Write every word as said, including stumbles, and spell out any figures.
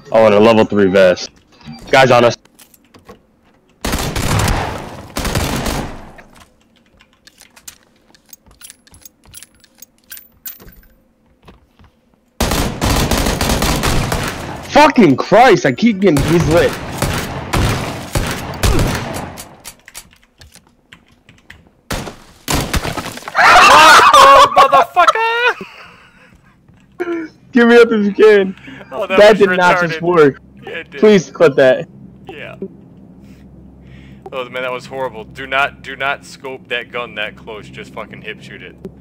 Oh, and a level three vest. Guys on us. Fucking Christ, I keep getting, he's lit. Oh, motherfucker! Give me up if you can. Oh, that that did retarded. not just work. Yeah, it did. Please clip that. Yeah. Oh man, that was horrible. Do not, do not scope that gun that close. Just fucking hip shoot it.